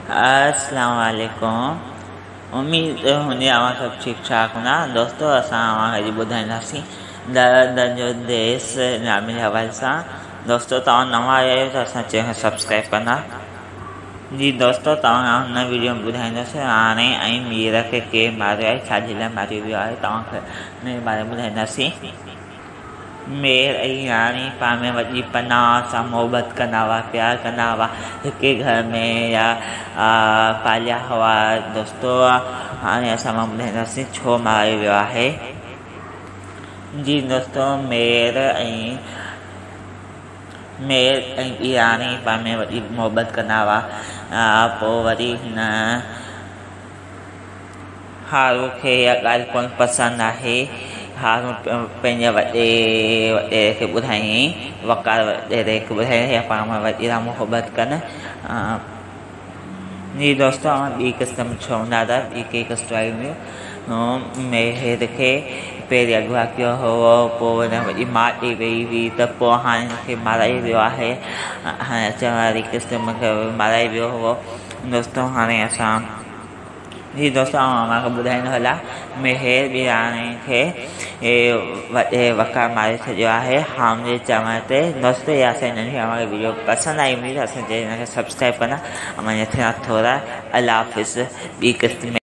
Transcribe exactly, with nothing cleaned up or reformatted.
अस्सलाम वालेकुम। उम्मीद हूंदी आहे सभु ठीकु ठाक हूंदा। दोस्तों असां अॼु ॿुधाईंदासीं द जो देश नामी हवाले सां। दोस्तों तव्हां नवां आया आहियो त असां चैनल सब्सक्राइब कंदा। जी दोस्तों तव्हां हिन वीडियो में ॿुधाईंदासीं हाणे ऐं मीर खे केरु मारियो आहे, छाजे लाइ मारियो वियो आहे, तव्हांखे हिन बारे में ॿुधाईंदासीं। मेर ऐं राणी पाण में वॾी पनाह सां मोहबत कंदा हुआ, प्यार कंदा हुआ, हिकु घर में या पालिया हुआ। दोस्तों हाणे असां मां ॿुधाईंदासीं छो मारियो वियो आहे। जी दोस्तों मेर ऐं मेर ऐं ॿी राणी पाण में वॾी मोहबत कंदा हुआ। पोइ वरी हिन हारू खे इहा ॻाल्हि कोन पसंदि आहे। हारू पंहिंजे वॾे वॾे खे ॿुधायईं, वकार वॾेरे खे ॿुधायईं पाण में वॾी सां मोहबत कनि। जी दोस्तों ॿी क़िस्म छो हूंदा त ॿी कई स्टोरी में मेर खे पहिरीं अगवा कयो हुओ, पोइ हिन वॾी माउ ॾेई वई हुई, त पोइ हाणे हिनखे माराई वियो आहे। हाणे अचण वारी क़िस्म खे माराई वियो हुओ। दोस्तों हाणे असां जी दोस्तों मांखे ॿुधाईंदो हला मेर ॿी राणी खे वॾे वकार मारे छॾियो आहे हाम जे चवण ते। दोस्तों इहा असांजी नंढी असांखे वीडियो पसंदि आई हूंदी त असां हिनखे सब्सक्राइब कंदा। ऐं थिया थोरा अल्लाह हाफ़िज़। ॿी क़िस्त में